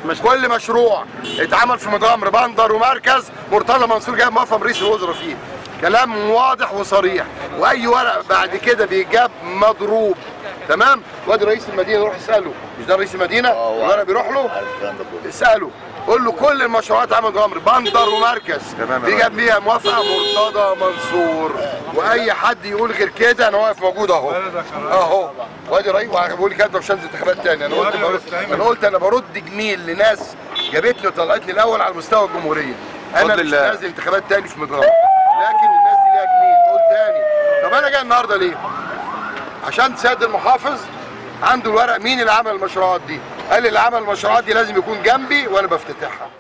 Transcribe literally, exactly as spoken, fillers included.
مش... كل مشروع اتعمل في متغمر بندر ومركز مرتضى منصور جايب موافقه رئيس الوزراء فيه. كلام واضح وصريح، واي ورق بعد كده بيجاب مضروب. تمام؟ وادي رئيس المدينه روح اساله، مش ده رئيس المدينه؟ الورق بيروح له؟ اساله، قول له كل المشروعات عمل متغمر بندر ومركز بيجاب بيها موافقه مرتضى منصور. واي حد يقول غير كده انا واقف موجود اهو اهو. وادي رئيس وهقول لي كده مش هنزل انتخابات تاني. انا قلت برد انا قلت انا برد جميل لناس جابتني وطلعتني الاول على مستوى الجمهوريه. انا مش نازل انتخابات تاني في متغمر، لكن الناس دي ليها جميل. قلت تاني طب انا جاي النهارده ليه؟ عشان سيادة المحافظ عنده الورق مين اللي عمل المشروعات دي؟ قال لي اللي عمل المشروعات دي لازم يكون جنبي وانا بفتتحها.